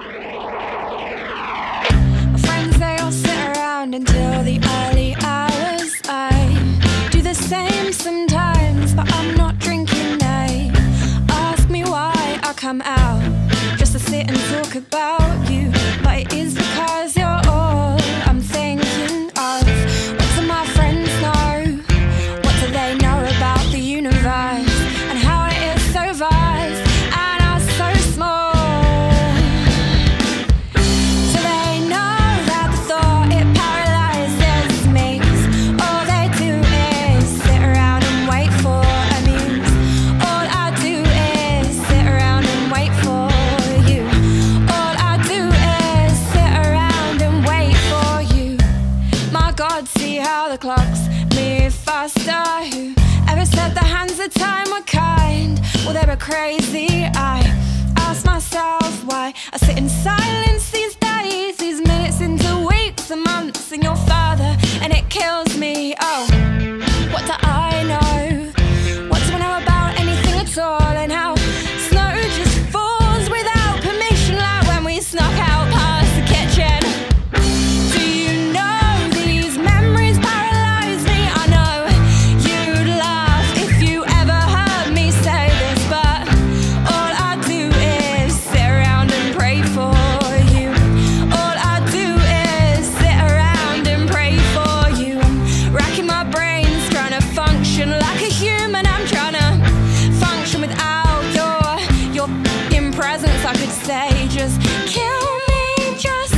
My friends, they all sit around until the early hours. I do the same sometimes, but I'm not drinking. They ask me why I come out just to sit and talk about you, but it is because you're all I'm thinking of. What do my friends know? What do they know about the universe and how it is so vast and us so small? Do they know that the thought it paralyzes me? All they do is sit around and wait for a muse. All I do is sit around and wait for you. All I do is sit around and wait for you. My God, see how the clocks move faster. Who ever said the hands of time were kind? Well, they were crazy. I ask myself why I sit in silence these days, these minutes into weeks and months, and you're further, and it kills me. Oh, what do I know? What do I know about anything at all? And how snow just falls without permission, like when we snuck out past the kitchen. Do you know these memories paralyze me? I know you'd laugh if you ever heard me say this, but all I do is sit around and pray for you. All I do is sit around and pray for you. I'm racking my brains trying to function like a human. I'm trying to function without your presence. I could say just kill me, just